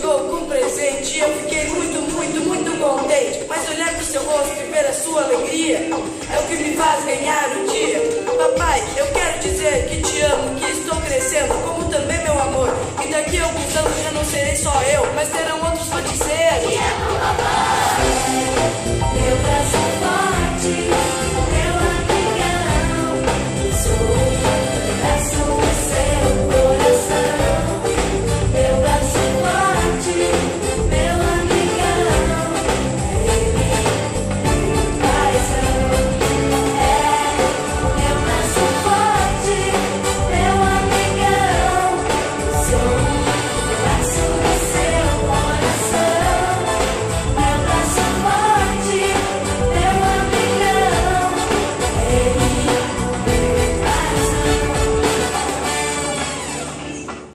chegou com presente e eu fiquei muito contente. Mas olhar pro seu rosto e ver a sua alegria é o que me faz ganhar o dia. Papai, eu quero dizer que te amo, que estou crescendo, como também meu amor. E daqui a alguns anos já não serei só eu, mas terão outros feiticeiros.